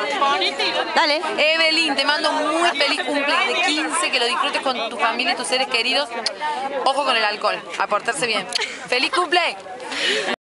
Dale. Evelyn, te mando un muy feliz cumple de 15, que lo disfrutes con tu familia y tus seres queridos. Ojo con el alcohol, a portarse bien. ¡Feliz cumple!